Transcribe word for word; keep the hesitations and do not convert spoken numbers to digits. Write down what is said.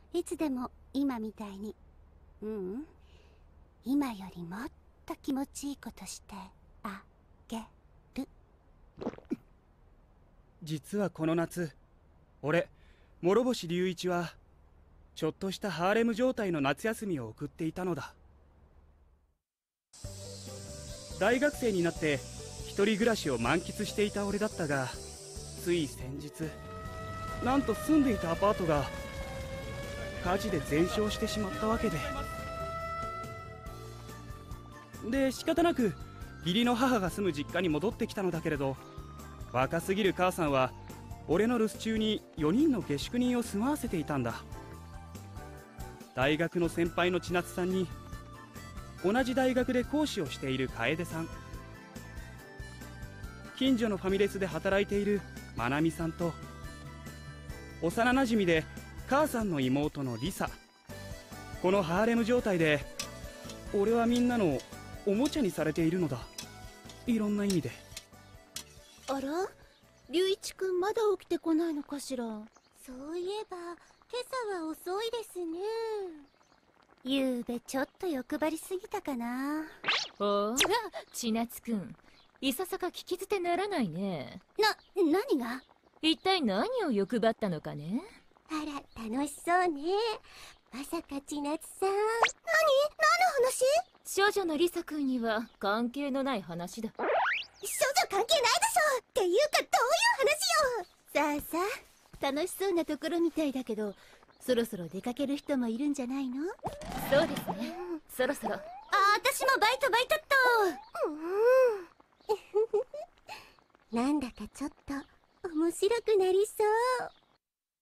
いつでも今みたいに。ううん、今よりもっと気持ちいいことしてあげる。 実はこの夏、俺諸星龍一はちょっとしたハーレム状態の夏休みを送っていたのだ。大学生になって一人暮らしを満喫していた俺だったが、つい先日なんと住んでいたアパートが火事で全焼してしまったわけでで仕方なく義理の母が住む実家に戻ってきたのだけれど、若すぎる母さんは俺の留守中によにんの下宿人を住まわせていたんだ。大学の先輩の千夏さんに、同じ大学で講師をしている楓さん、近所のファミレスで働いているまなみさんと、幼なじみで母さんの妹のリサ。このハーレム状態で俺はみんなのおもちゃにされているのだ。いろんな意味で。 あら、龍一くんまだ起きてこないのかしら。そういえば今朝は遅いですね。ゆうべちょっと欲張りすぎたかな。 おお、千夏くん、いささか聞き捨てならないね。 な、何が？ 一体何を欲張ったのかね。 あら、楽しそうね。まさか千夏さん。何？何の話？ 少女のリサくんには関係のない話だ。 少女関係ないでしょ。っていうかどういう話よ。さあさあ、楽しそうなところみたいだけど、そろそろ出かける人もいるんじゃないの？ そうですね、うん、そろそろ。あ、 私もバイトバイトっと。うんなんだかちょっと面白くなりそう。